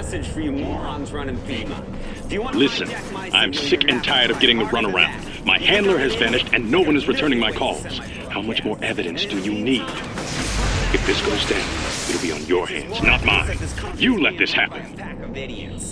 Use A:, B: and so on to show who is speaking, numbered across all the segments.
A: message for you morons running FEMA. If you want to
B: Listen, I'm sick and tired of getting the runaround. My handler has vanished and no one is returning my calls. How much more evidence do you need? If this goes down, it'll be on your hands, not mine. You let this happen.
A: Pack of idiots.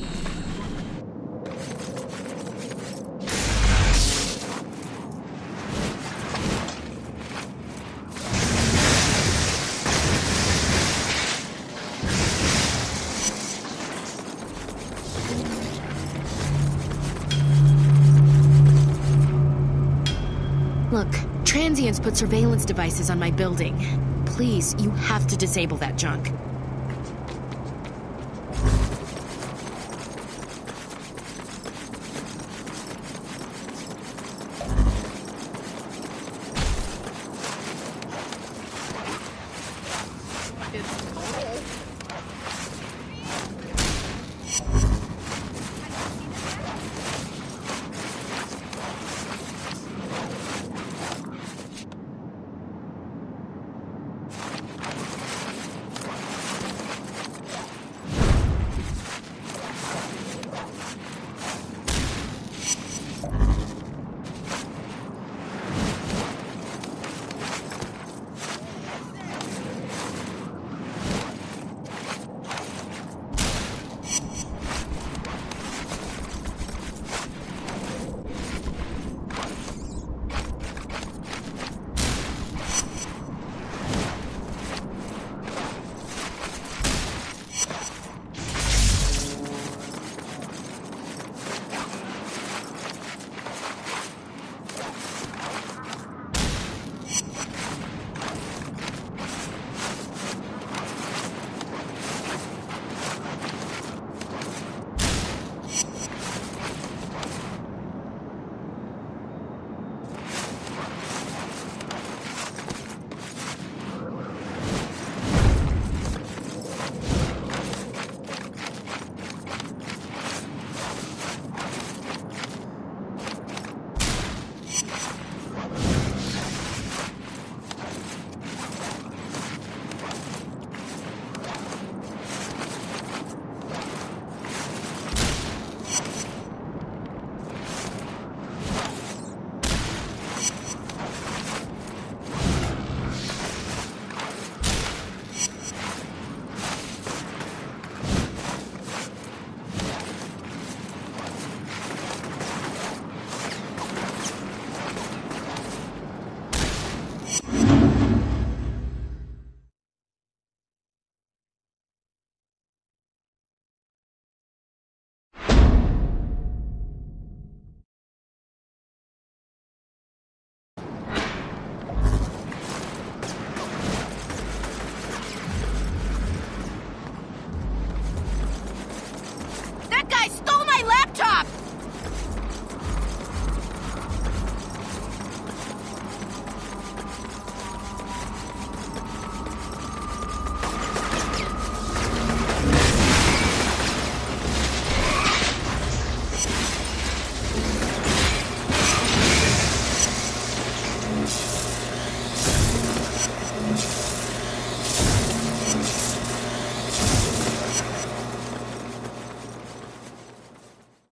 C: Look, transients put surveillance devices on my building. Please, you have to disable that junk.